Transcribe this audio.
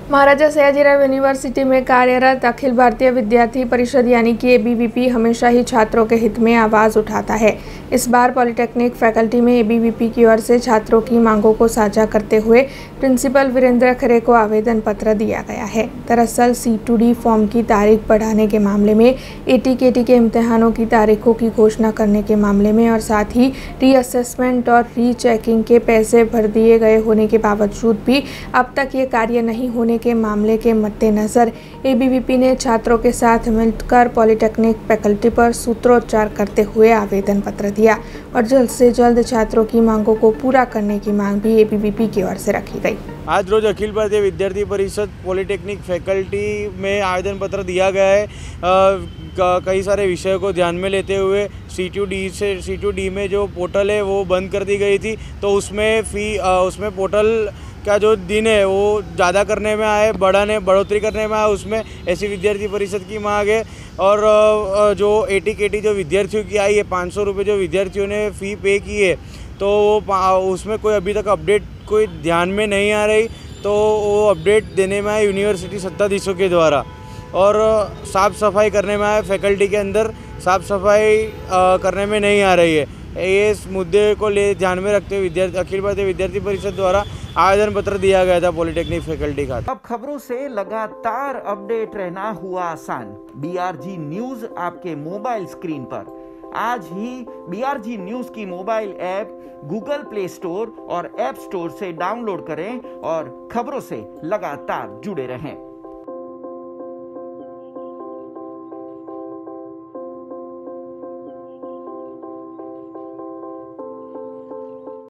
महाराजा Sayajirao university में कार्यरत अखिल भारतीय विद्यार्थी परिषद यानी कि एबीवीपी हमेशा ही छात्रों के हित में आवाज़ उठाता है। इस बार पॉलिटेक्निक फैकल्टी में एबीवीपी की ओर से छात्रों की मांगों को साझा करते हुए प्रिंसिपल वीरेंद्र खरे को आवेदन पत्र दिया गया है। दरअसल C2D फॉर्म की तारीख बढ़ाने के मामले में, ATKT के इम्तिहानों की तारीखों की घोषणा करने के मामले में और साथ ही रीअसेसमेंट और रीचेकिंग के पैसे भर दिए गए होने के बावजूद भी अब तक ये कार्य नहीं होने के मामले के मद्देनजर एबीवीपी ने छात्रों के साथ मिलकर पॉलिटेक्निक फैकल्टी पर सूत्रोच्चार करते हुए आवेदन पत्र दिया और जल्द से जल्द छात्रों की मांगों को पूरा करने की मांग भी एबीवीपी की ओर से रखी गई। आज रोज अखिल भारतीय विद्यार्थी परिषद पॉलिटेक्निक फैकल्टी में आवेदन पत्र दिया गया है। कई सारे विषयों को ध्यान में लेते हुए C2D में जो पोर्टल है वो बंद कर दी गई थी, तो उसमें पोर्टल का जो दिन है वो ज़्यादा करने में आए, बढ़ोतरी करने में आए, उसमें ऐसी विद्यार्थी परिषद की मांग है। और जो ATKT जो विद्यार्थियों की आई है 500 रुपये जो विद्यार्थियों ने फ़ी पे की है, तो वो उसमें कोई अभी तक अपडेट कोई ध्यान में नहीं आ रही, तो वो अपडेट देने में आए यूनिवर्सिटी सत्ताधीशों के द्वारा। और साफ़ सफाई करने में आए, फैकल्टी के अंदर साफ़ सफाई करने में नहीं आ रही है। ये इस मुद्दे को ध्यान में रखते हुए अखिल भारतीय विद्यार्थी परिषद द्वारा आवेदन पत्र दिया गया था पॉलिटेक्निक फैकल्टी का। अब खबरों से लगातार अपडेट रहना हुआ आसान। BRG न्यूज आपके मोबाइल स्क्रीन पर। आज ही BRG न्यूज की mobile app Google play store और ऐप स्टोर से डाउनलोड करें और खबरों से लगातार जुड़े रहें।